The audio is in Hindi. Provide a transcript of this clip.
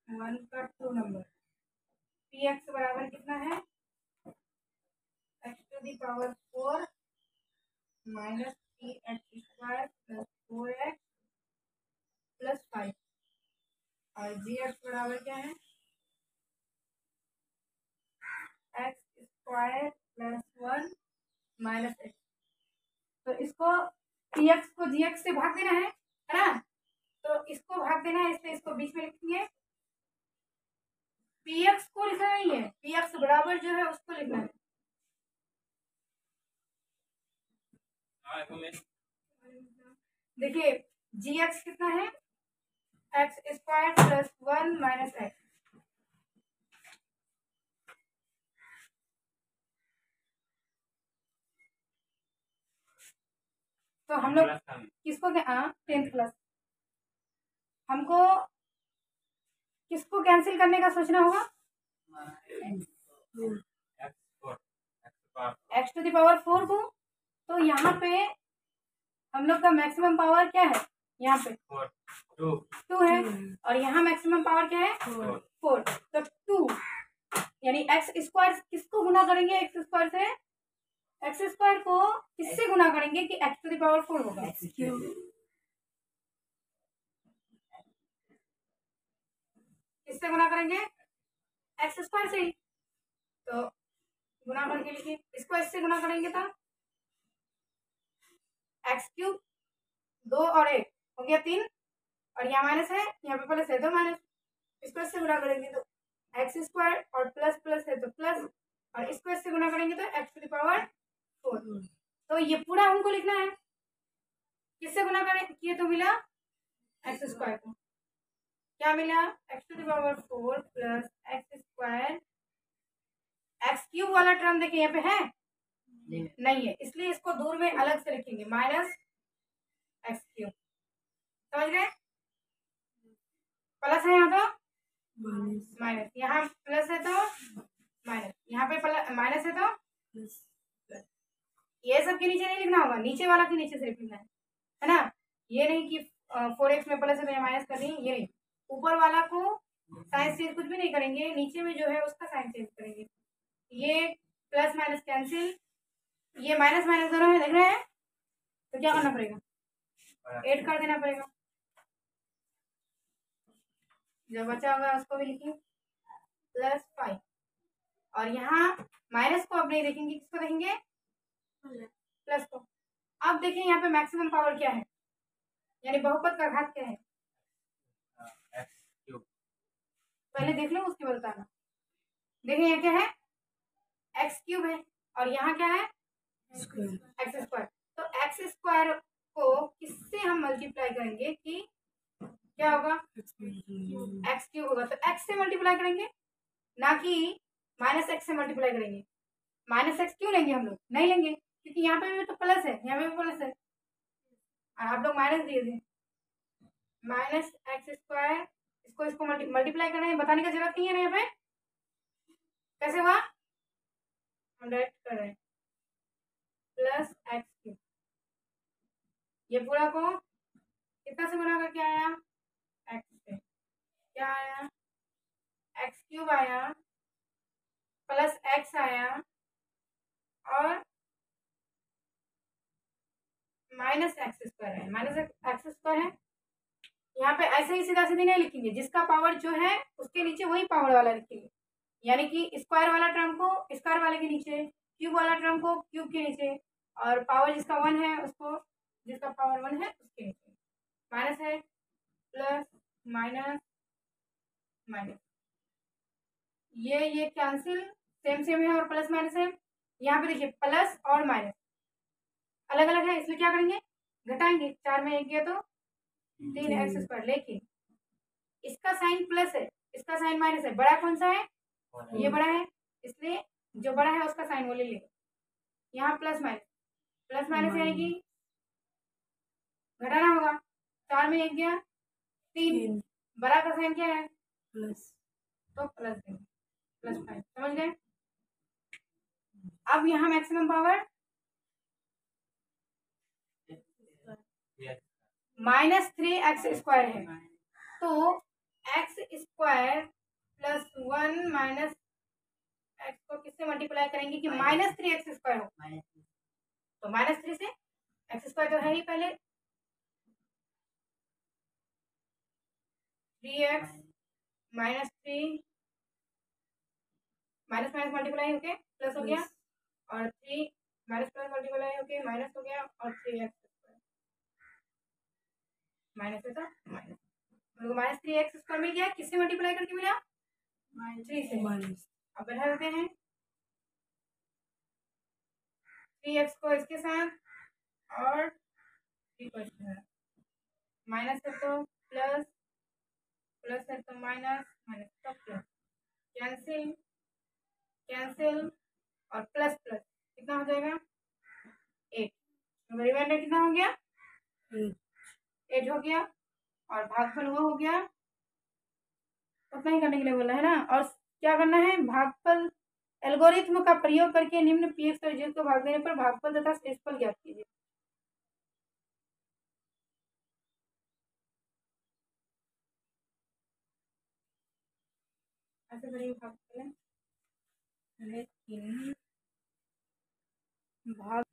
1 का ट्रू नंबर पी एक्स बराबर कितना है x to the power 4 minus p x square plus 4x plus 5 और जी एक्स बराबर क्या है x square plus 1 minus x. तो इसको पी एक्स को जी एक्स से भाग देना है ना, तो इसको भाग देना है, इसलिए इसको बीच में लिखेंगे। पी एक्स को लिखना नहीं है, पी एक्स बराबर जो है उसको लिखना है। देखिए जी एक्स कितना है x square plus 1 minus x. तो हम लोग किसको क्या 10th क्लास हमको किसको कैंसिल करने का सोचना होगा एक्स टू द पावर 4 को। तो यहाँ पे हम लोग का मैक्सिमम पावर क्या है यहाँ पे 2 है और यहाँ मैक्सिमम पावर क्या है 4। तो 2 यानी एक्स स्क्वायर किसको गुना करेंगे एक्स स्क्वायर से एक्स स्क्वायर को किससे गुना करेंगे कि एक्स टू द पावर 4 होगा। किससे गुना करेंगे एक्स स्क्वायर से ही। तो गुना करके लिखिए इसको इससे गुना करेंगे तो एक्स क्यूब 2 और 1 हो गया 3 और यहाँ माइनस है यहाँ पे प्लस है तो माइनस। इसको इससे गुना करेंगे तो एक्स स्क्वायर और प्लस प्लस है तो प्लस और इसको इससे गुना करेंगे तो एक्स टू द पावर 4। तो ये पूरा हमको लिखना है। किससे गुना करें किए तो मिला एक्स स्क्वायर को क्या मिला x to the power 4 plus x square. X cube वाला टर्म देखिए यहाँ पे है नहीं है, इसलिए इसको दूर में अलग से लिखेंगे माइनस एक्स क्यूब। समझ गए प्लस है यहाँ तो माइनस यहाँ प्लस है तो माइनस यहाँ पे प्लस माइनस है तो ये सब के नीचे नहीं लिखना होगा नीचे वाला के नीचे सिर्फ लिखना है ना। ये नहीं कि 4x में प्लस है तो यहाँ माइनस कर दी ये नहीं। ऊपर वाला को साइन चेंज कुछ भी नहीं करेंगे नीचे में जो है उसका साइन चेंज करेंगे। ये प्लस माइनस कैंसिल ये माइनस माइनस दोनों में देख रहे हैं तो क्या करना पड़ेगा 8 कर देना पड़ेगा। जो बचा होगा उसको भी लिखिए प्लस 5 और यहाँ माइनस को अब नहीं देखेंगे किसको देखेंगे प्लस को। अब देखिए यहाँ पे मैक्सिमम पावर क्या है यानी बहुपद का घात क्या है पहले देख लो उसके बाद बताना। देखिए यहाँ क्या है एक्स क्यूब है और यहाँ क्या है एक्स स्क्वायर। तो एक्स स्क्वायर को किससे हम मल्टीप्लाई करेंगे कि क्या होगा एक्स क्यूब होगा। तो एक्स से मल्टीप्लाई करेंगे ना कि माइनस एक्स से मल्टीप्लाई करेंगे। माइनस एक्स क्यों लेंगे हम लोग नहीं लेंगे क्योंकि यहाँ पे भी तो प्लस है यहाँ पे भी प्लस है और आप लोग माइनस दिए थे माइनस एक्स स्क्वायर। इसको मल्टीप्लाई करना है बताने की जरूरत नहीं है ना यहाँ पे कैसे हुआ हम डायरेक्ट कर रहे हैं प्लस एक्स क्यूब। ये पूरा को कितना से गुना करके आया एक्स से क्या आया एक्स क्यूब आया प्लस एक्स आया और माइनस एक्स स्क्वायर है माइनस एक्स स्क्वायर है। यहाँ पे ऐसे ही सीधा सीधी नहीं लिखेंगे जिसका पावर जो है उसके नीचे वही पावर वाला लिखेंगे यानी कि स्क्वायर वाला टर्म को स्क्वायर वाले के नीचे क्यूब वाला टर्म को क्यूब के नीचे और पावर जिसका 1 है उसको जिसका पावर 1 है उसके नीचे। माइनस है प्लस माइनस माइनस ये कैंसिल सेम सेम है और प्लस माइनस है। यहाँ पे देखिए प्लस और माइनस अलग अलग है इसलिए क्या करेंगे घटाएंगे 4 में 1 गया तो 3x स्क्वायर। लेकिन इसका साइन प्लस है इसका साइन माइनस है बड़ा कौन सा है ये बड़ा है इसलिए जो बड़ा है उसका साइन वो ले लेगा। यहाँ प्लस माइनस यानी कि घटाना होगा 4 में 1 गया 3 बड़ा का साइन क्या है प्लस तो प्लस देंगे प्लस 5। समझ गए। अब यहाँ मैक्सिमम पावर -3x स्क्वायर है तो x स्क्वायर माइनस एक्स को किससे मल्टीप्लाई करेंगे कि -3x² हो। तो -3 से x² तो है ही पहले 3x -3 माइनस माइनस मल्टीप्लाई होके प्लस हो गया और 3 माइनस प्लस मल्टीप्लाई होके माइनस हो गया और 3x² माइनस है तो माइनस हम लोग -3x² मिल गया। किससे मल्टीप्लाई करके मिला? 3 से। अब बढ़ा देते हैं 3x को इसके साथ और 3 को इसके साथ। माइनस है तो प्लस, प्लस है तो माइनस, माइनस तो प्लस, कैंसिल कैंसिल और प्लस प्लस कितना हो जाएगा 8। रिमाइंडर कितना हो गया 8 हो गया और भागफल वो हो गया। उतना ही करने के लिए बोला है ना। और क्या करना है? भागफल एल्गोरिथ्म का प्रयोग करके निम्न पीएक्स और जी को भाग देने पर भागफल तथा शेषफल ज्ञात कीजिए। ऐसे करिए भागफल भाग